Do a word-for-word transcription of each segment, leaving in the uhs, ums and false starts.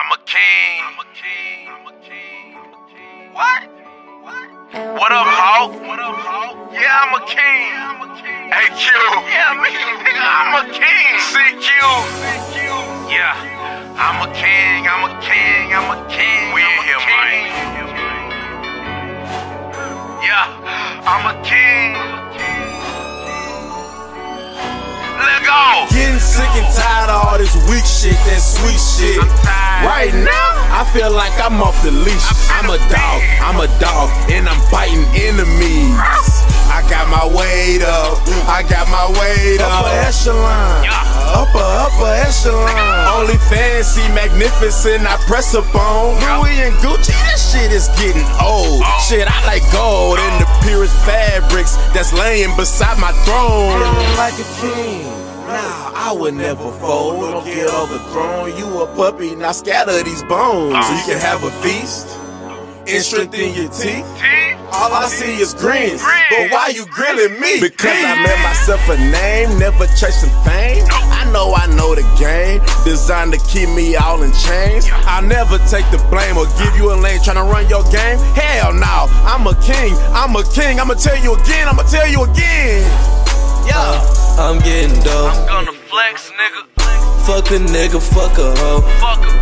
I'm a king. I'm a king. I'm a king. What? What? What up, Hawk? What up, Hawk? Yeah, I'm a king. Yeah, I'm a king. Hey, Q. Yeah, me, nigga, I'm a king. C Q. C Q. Yeah, I'm a king. I'm a king. I'm a king. We in here, man. Yeah, I'm a king. Let go. Getting sick and tired of all this weak shit, that sweet shit. Right now, I feel like I'm off the leash. I'm a dog, I'm a dog, and I'm biting enemies. I got my weight up, I got my weight up. Upper echelon, upper, upper echelon. Only fancy, magnificent, I press up on. Louis and Gucci, this shit is getting old. Shit, I like gold and the purest fabrics that's laying beside my throne. Feeling like a king. Nah, I would never fold. Don't get overthrown. You a puppy, now scatter these bones. So you can have a feast and strengthen your teeth. All I see is grins, but why you grilling me? Because I made myself a name, never chasing fame. I know I know the game, designed to keep me all in chains. I'll never take the blame or give you a lane tryna run your game. Hell no, I'm a king, I'm a king. I'ma tell you again, I'ma tell you again. Yeah. Uh, I'm getting dope. I'm gonna flex, nigga. Fuck a nigga, fuck a hoe. Fuck em.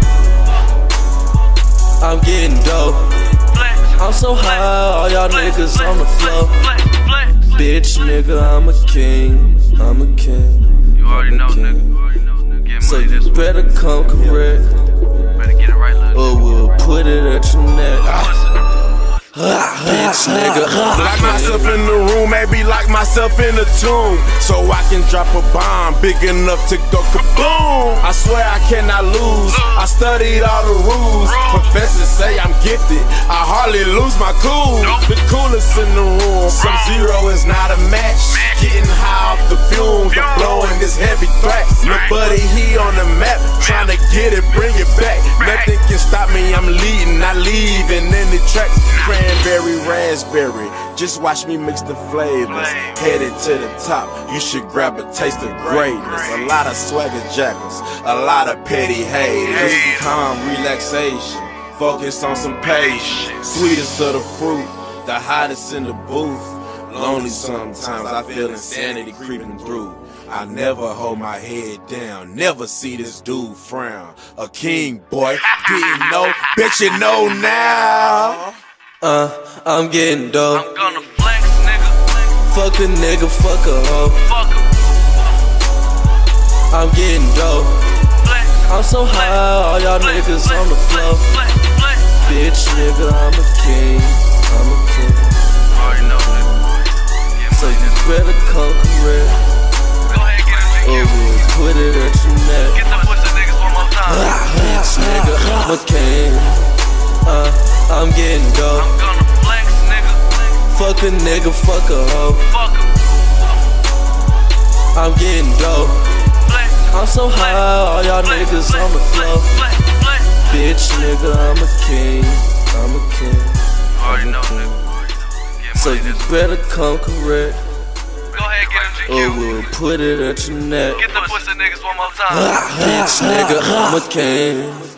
I'm getting dope. Flex. I'm so high, all y'all niggas on the floor. Flex, flex. Bitch, nigga, I'm a king. I'm a king. You already I'm a know, king. nigga. You already know, nigga. Get So money this you way. better come correct, Better get it right, little or we'll put it at your neck. Bitch, nigga, Lock myself in the room, maybe lock myself in the tomb, so I can drop a bomb big enough to go kaboom. I swear I cannot lose, I studied all the rules. Professors say I'm gifted, I hardly lose my cool. The coolest in the room, Sub-Zero is not a match. Getting high off the fumes, I'm blowing this heavy threat. Lil' buddy, he on the map, trying to get it, bring it back. Nothing can stop me, I'm leading, I leave in any tracks. Cranberry, raspberry, just watch me mix the flavors. Headed to the top, you should grab a taste of greatness. A lot of swagger jackals, a lot of petty haters. Just calm relaxation, focus on some patience. Sweetest of the fruit, the hottest in the booth. Lonely sometimes, I feel insanity creeping through. I never hold my head down, never see this dude frown. A king, boy, didn't know, bet you know now. Uh, I'm getting dope. I'm gonna flex, nigga. Fuck a nigga, fuck a hoe. Fuck em. I'm getting dope. Flex. I'm so high, all y'all Flex, niggas flex, on the floor. Flex, flex, flex. Bitch, nigga, I'm a king. I'm a king. Already know, nigga. Get So money you this way. better come correct, Go ahead, get it, or G Q. we'll put it at your neck. Get the pussy niggas one more time. Bitch, nigga, I'm a king. Uh, I'm getting dope. I'm gonna flex, nigga. Fuck a nigga, fuck a hoe. Fuck em. I'm getting dope. Flex. I'm so high, all y'all Flex, niggas flex, on the floor. Flex, flex, flex. Bitch, nigga, I'm a king. I'm a king. Already know, nigga. Get So money you this way. better come correct, Go ahead, get him, G or Q. we'll put it at your neck. Get the pussy niggas one more time. Bitch, nigga, I'm a king.